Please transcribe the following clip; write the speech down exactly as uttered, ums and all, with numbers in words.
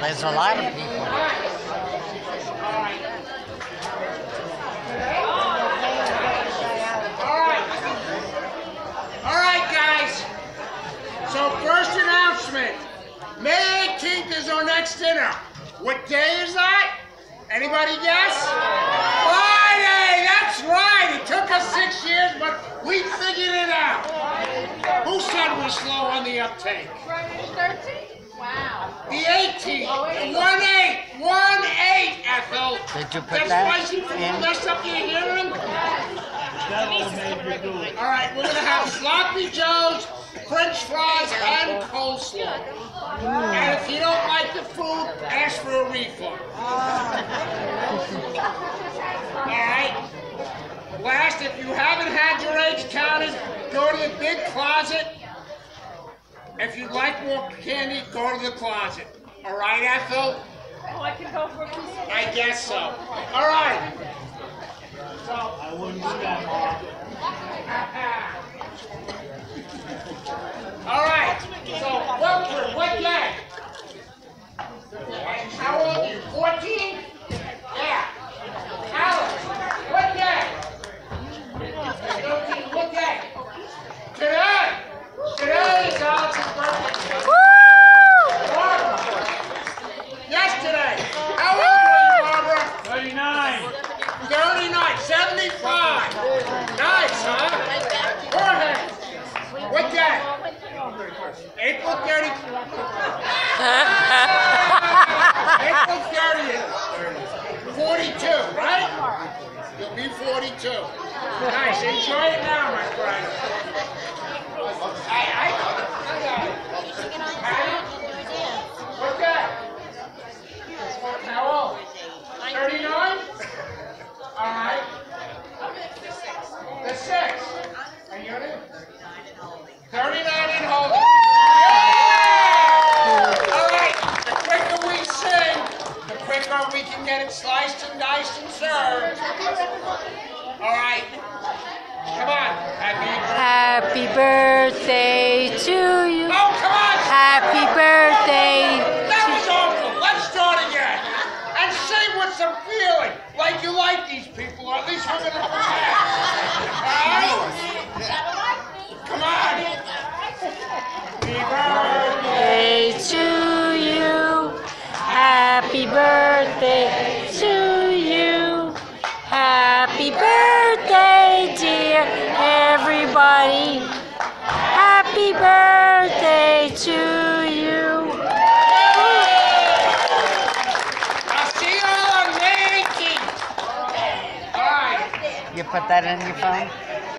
there's a lot of people. All right, guys. So first announcement. May eighteenth is our next dinner. What day is that? Anybody guess? Friday! That's right! It took us six years, but we figured it out. Who said we're slow on the uptake? Friday the thirteenth? Wow. The eighteenth. one eight. one eight, Ethel. Did you put That that spicy food in? messed up your hearing? All right, we're going to have sloppy joes, French fries, and coleslaw. And if you don't like the food, ask for a refund. All right? Last, if you haven't had your eggs counted, go to the big closet. If you'd like more candy, go to the closet. All right, Ethel? Oh, I can go for a piece of I guess so. All right. So, I wouldn't do that, Mom. All right. So, what, what day? How old are you? fourteen? Yeah. Alex, what day? thirteen, what day? Today. Today is Alex's birthday. Barbara. Yesterday. How old are you, Barbara? thirty-nine. thirty-nine. seventy-five. Nice, huh? Jorge. What day? April thirtieth. April thirtieth. forty-two, right? You'll be forty-two. Nice. Enjoy it now, my friend. I, I got it. I got it. Right? What day? How old? thirty-nine? All right. The sixth. And you're in? thirty-nine and holding. Yeah! All right. The quicker we sing, the quicker we can get it sliced and diced and served. All right. Come on. Happy Happy birthday to you. Oh, come on. Happy birthday. That was awful. Let's start again. And sing with some feeling, like you like these people, or at least we're going to pretend. All right? Come on. Happy birthday to you. Happy birthday to you. Happy birthday, dear everybody. Happy birthday to you. I'll see you all on May eighteenth. All right. You put that in your phone?